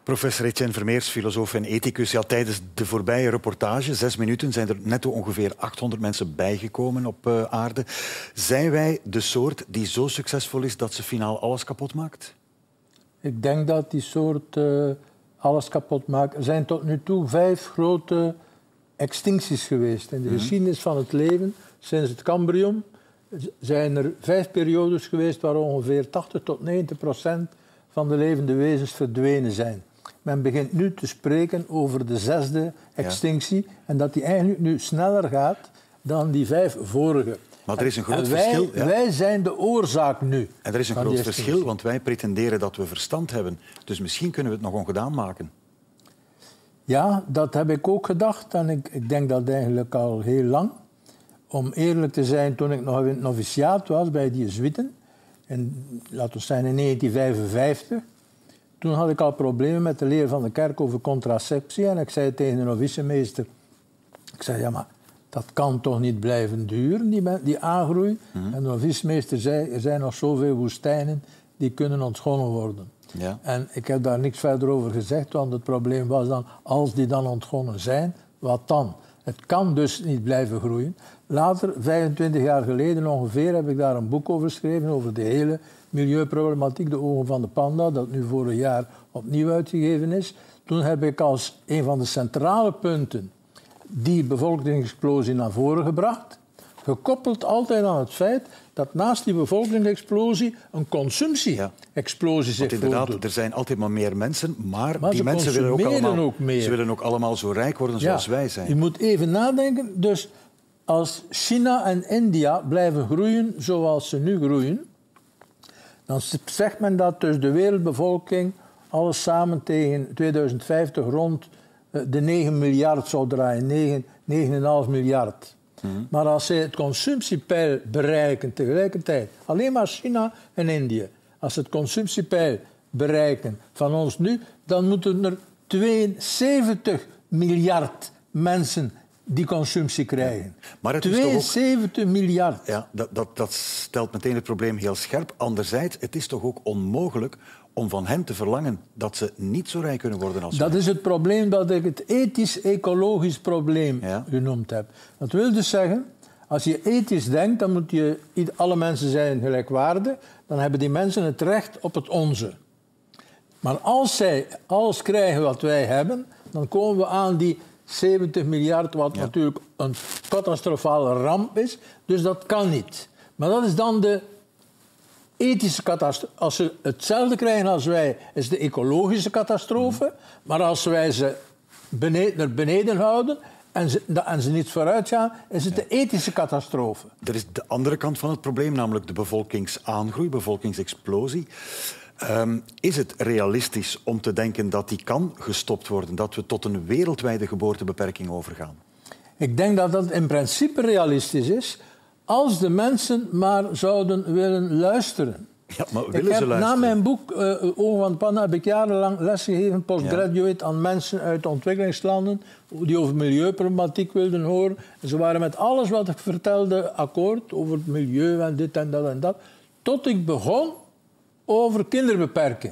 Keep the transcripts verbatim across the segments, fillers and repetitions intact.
Professor Etienne Vermeers, filosoof en ethicus. Ja, tijdens de voorbije reportage, zes minuten, zijn er netto ongeveer achthonderd mensen bijgekomen op uh, aarde. Zijn wij de soort die zo succesvol is dat ze finaal alles kapot maakt? Ik denk dat die soort uh, alles kapot maakt. Er zijn tot nu toe vijf grote extincties geweest in de mm-hmm. geschiedenis van het leven. Sinds het Cambrium zijn er vijf periodes geweest waar ongeveer tachtig tot negentig procent van de levende wezens verdwenen zijn. Men begint nu te spreken over de zesde extinctie, ja. en dat die eigenlijk nu sneller gaat dan die vijf vorige. Maar er is een groot en wij, verschil. Ja. Wij zijn de oorzaak nu. En er is een groot verschil, want wij pretenderen dat we verstand hebben. Dus misschien kunnen we het nog ongedaan maken. Ja, dat heb ik ook gedacht. En ik, ik denk dat eigenlijk al heel lang. Om eerlijk te zijn, toen ik nog in het noviciaat was bij die Jezuïeten, en laten we zeggen in negentien vijfenvijftig, toen had ik al problemen met de leer van de kerk over contraceptie. En ik zei tegen de noviciëmeester, ik zei, ja, maar dat kan toch niet blijven duren, die, die aangroei? Mm-hmm. En de noviciëmeester zei, er zijn nog zoveel woestijnen die kunnen ontgonnen worden. Ja. En ik heb daar niks verder over gezegd, want het probleem was dan, als die dan ontgonnen zijn, wat dan? Het kan dus niet blijven groeien. Later, vijfentwintig jaar geleden ongeveer, heb ik daar een boek over geschreven, over de hele milieuproblematiek, De Ogen van de Panda, dat nu vorig jaar opnieuw uitgegeven is. Toen heb ik als een van de centrale punten die bevolkingsexplosie naar voren gebracht, gekoppeld altijd aan het feit dat naast die bevolkingsexplosie een consumptie-explosie zich voordoet. Inderdaad, er zijn altijd maar meer mensen, maar, maar die mensen willen ook allemaal, ook meer. Ze willen ook allemaal zo rijk worden zoals ja, wij zijn. Je moet even nadenken. Dus als China en India blijven groeien zoals ze nu groeien, dan zegt men dat dus de wereldbevolking alles samen tegen tweeduizend vijftig rond de negen miljard zou draaien, negen, negen komma vijf miljard. Mm-hmm. Maar als zij het consumptiepeil bereiken tegelijkertijd, alleen maar China en India, als ze het consumptiepeil bereiken van ons nu, dan moeten er tweeënzeventig miljard mensen die consumptie krijgen. Ja. Maar het tweeënzeventig ook, miljard. Ja, dat, dat, dat stelt meteen het probleem heel scherp. Anderzijds, het is toch ook onmogelijk om van hen te verlangen dat ze niet zo rijk kunnen worden als Dat wij. is het probleem dat ik het ethisch-ecologisch probleem ja. genoemd heb. Dat wil dus zeggen, als je ethisch denkt, dan moet je, alle mensen zijn gelijkwaardig, dan hebben die mensen het recht op het onze. Maar als zij alles krijgen wat wij hebben, dan komen we aan die zeventig miljard, wat ja. natuurlijk een catastrofale ramp is. Dus dat kan niet. Maar dat is dan de ethische catastrofe. Als ze hetzelfde krijgen als wij, is de ecologische catastrofe. Mm. Maar als wij ze beneden, naar beneden houden en ze, en ze niet vooruit gaan, is het ja. de ethische catastrofe. Er is de andere kant van het probleem, namelijk de bevolkingsaangroei, bevolkingsexplosie. Um, is het realistisch om te denken dat die kan gestopt worden, dat we tot een wereldwijde geboortebeperking overgaan? Ik denk dat dat in principe realistisch is, als de mensen maar zouden willen luisteren. Ja, maar willen ik heb, ze luisteren? Na mijn boek uh, Ogen van de Panda heb ik jarenlang lesgegeven, postgraduate, ja. aan mensen uit ontwikkelingslanden die over milieuproblematiek wilden horen. En ze waren met alles wat ik vertelde akkoord over het milieu en dit en dat en dat. Tot ik begon over kinderbeperking.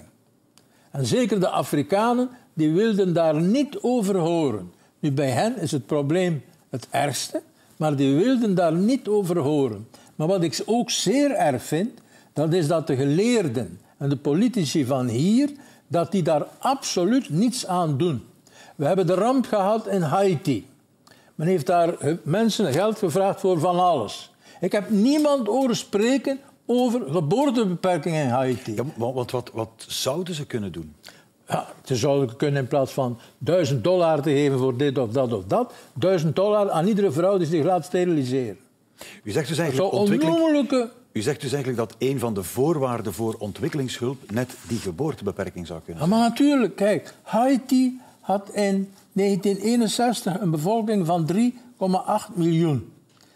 En zeker de Afrikanen, die wilden daar niet over horen. Nu, bij hen is het probleem het ergste, maar die wilden daar niet over horen. Maar wat ik ook zeer erg vind, dat is dat de geleerden en de politici van hier, dat die daar absoluut niets aan doen. We hebben de ramp gehad in Haiti. Men heeft daar mensen geld gevraagd voor van alles. Ik heb niemand horen spreken over geboortebeperking in Haiti. Ja, want wat, wat zouden ze kunnen doen? Ja, ze zouden kunnen in plaats van duizend dollar te geven voor dit of dat of dat, duizend dollar aan iedere vrouw die zich laat steriliseren. U zegt dus eigenlijk, ontwikkeling... U zegt dus eigenlijk dat een van de voorwaarden voor ontwikkelingshulp net die geboortebeperking zou kunnen zijn. Ja, maar natuurlijk, kijk, Haiti had in negentien eenenzestig een bevolking van drie komma acht miljoen.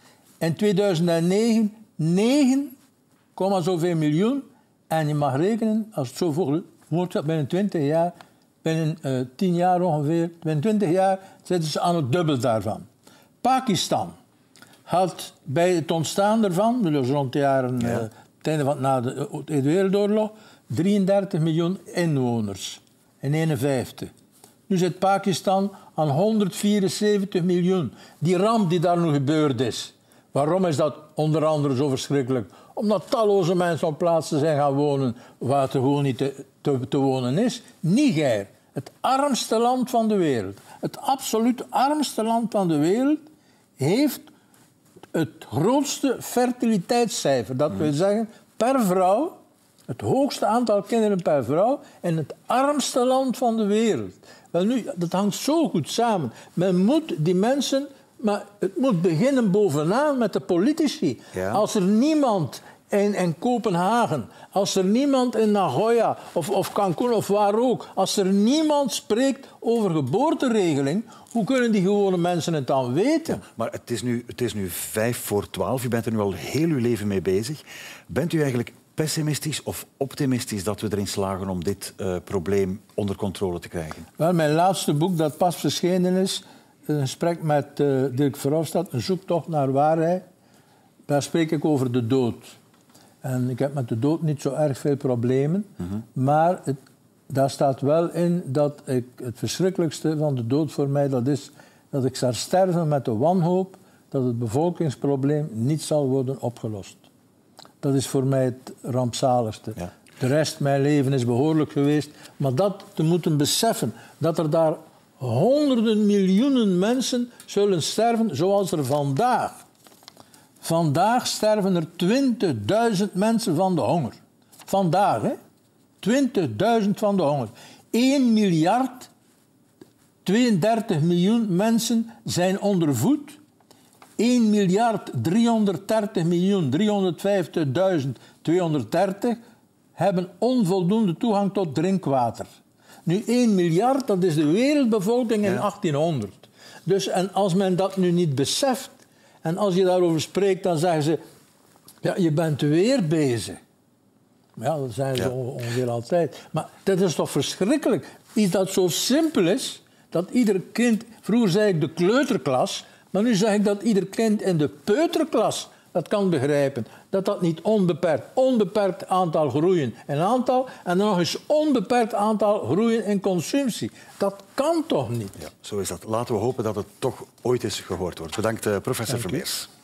In tweeduizend negen negen komma zoveel miljoen. En je mag rekenen, als het zo wordt, binnen twintig jaar, binnen uh, tien jaar ongeveer, binnen twintig jaar zitten ze aan het dubbel daarvan. Pakistan had bij het ontstaan ervan, dus rond de jaren, ja. uh, het einde van na de Tweede Wereldoorlog, drieëndertig miljoen inwoners. in eenenvijftig. Nu zit Pakistan aan honderdvierenzeventig miljoen. Die ramp die daar nu gebeurd is. Waarom is dat onder andere zo verschrikkelijk? Omdat talloze mensen op plaatsen zijn gaan wonen waar het gewoon niet te, te, te wonen is. Niger, het armste land van de wereld. Het absoluut armste land van de wereld heeft het grootste fertiliteitscijfer. Dat wil zeggen, per vrouw, het hoogste aantal kinderen per vrouw in het armste land van de wereld. Wel nu, dat hangt zo goed samen. Men moet die mensen... Maar het moet beginnen bovenaan met de politici. Ja. Als er niemand in, in Kopenhagen, als er niemand in Nagoya of, of Cancun of waar ook, als er niemand spreekt over geboorteregeling, hoe kunnen die gewone mensen het dan weten? Ja, maar het is, nu, het is nu vijf voor twaalf. U bent er nu al heel uw leven mee bezig. Bent u eigenlijk pessimistisch of optimistisch dat we erin slagen om dit uh, probleem onder controle te krijgen? Wel, mijn laatste boek dat pas verschenen is, een gesprek met uh, Dirk Verhofstadt, een zoektocht naar waarheid. Daar spreek ik over de dood. En ik heb met de dood niet zo erg veel problemen. Mm-hmm. Maar het, daar staat wel in dat ik het verschrikkelijkste van de dood voor mij, dat is dat ik zal sterven met de wanhoop dat het bevolkingsprobleem niet zal worden opgelost. Dat is voor mij het rampzaligste. Ja. De rest, mijn leven is behoorlijk geweest. Maar dat te moeten beseffen, dat er daar honderden miljoenen mensen zullen sterven zoals er vandaag. Vandaag sterven er twintigduizend mensen van de honger. Vandaag, hè? twintigduizend van de honger. één miljard tweeëndertig miljoen mensen zijn ondervoed. één miljard driehonderddertig miljoen driehonderdvijftigduizend tweehonderddertig hebben onvoldoende toegang tot drinkwater. Nu, één miljard, dat is de wereldbevolking in ja. achttienhonderd. Dus, en als men dat nu niet beseft, en als je daarover spreekt, dan zeggen ze, ja, je bent weer bezig. Ja, dat zijn ze ja. ongeveer altijd. Maar dat is toch verschrikkelijk. Iets dat zo simpel is, dat ieder kind... Vroeger zei ik de kleuterklas, maar nu zeg ik dat ieder kind in de peuterklas dat kan begrijpen. Dat dat niet onbeperkt, onbeperkt aantal groeien in aantal en dan nog eens onbeperkt aantal groeien in consumptie. Dat kan toch niet? Ja, zo is dat. Laten we hopen dat het toch ooit eens gehoord wordt. Bedankt, uh, professor Vermeers.